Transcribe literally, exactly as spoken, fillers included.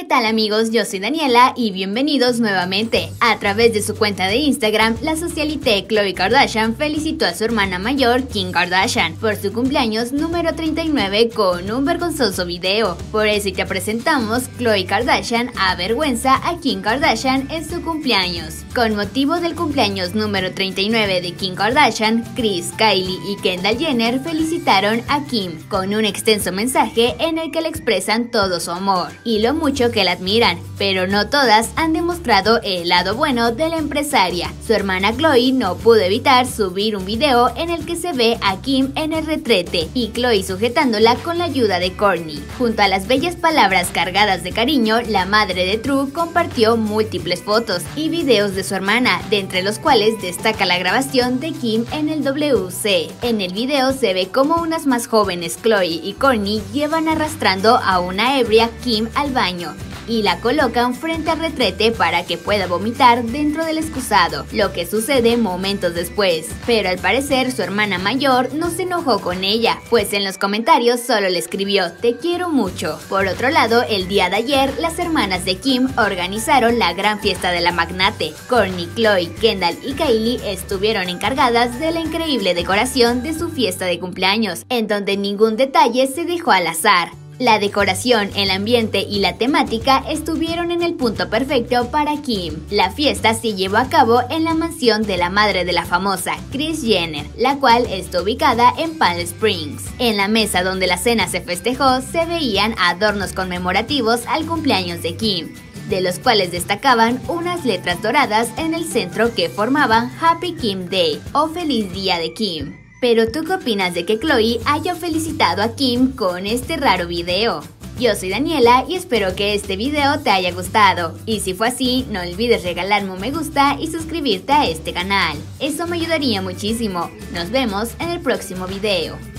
tal amigos? Yo soy Daniela y bienvenidos nuevamente. A través de su cuenta de Instagram, la socialité Khloe Kardashian felicitó a su hermana mayor Kim Kardashian por su cumpleaños número treinta y nueve con un vergonzoso video. Por eso te presentamos Khloe Kardashian avergüenza a Kim Kardashian en su cumpleaños. Con motivo del cumpleaños número treinta y nueve de Kim Kardashian, Kris, Kylie y Kendall Jenner felicitaron a Kim con un extenso mensaje en el que le expresan todo su amor y lo mucho que la admiran, pero no todas han demostrado el lado bueno de la empresaria. Su hermana Khloe no pudo evitar subir un video en el que se ve a Kim en el retrete y Khloe sujetándola con la ayuda de Kourtney. Junto a las bellas palabras cargadas de cariño, la madre de True compartió múltiples fotos y videos de su hermana, de entre los cuales destaca la grabación de Kim en el W C. En el video se ve como unas más jóvenes Khloe y Kourtney llevan arrastrando a una ebria Kim al baño y la colocan frente al retrete para que pueda vomitar dentro del excusado, lo que sucede momentos después. Pero al parecer su hermana mayor no se enojó con ella, pues en los comentarios solo le escribió "te quiero mucho". Por otro lado, el día de ayer, las hermanas de Kim organizaron la gran fiesta de la magnate. Kourtney, Khloe, Kendall y Kylie estuvieron encargadas de la increíble decoración de su fiesta de cumpleaños, en donde ningún detalle se dejó al azar. La decoración, el ambiente y la temática estuvieron en el punto perfecto para Kim. La fiesta se llevó a cabo en la mansión de la madre de la famosa, Kris Jenner, la cual está ubicada en Palm Springs. En la mesa donde la cena se festejó se veían adornos conmemorativos al cumpleaños de Kim, de los cuales destacaban unas letras doradas en el centro que formaban Happy Kim Day o Feliz Día de Kim. Pero ¿tú qué opinas de que Khloe haya felicitado a Kim con este raro video? Yo soy Daniela y espero que este video te haya gustado. Y si fue así, no olvides regalarme un me gusta y suscribirte a este canal. Eso me ayudaría muchísimo. Nos vemos en el próximo video.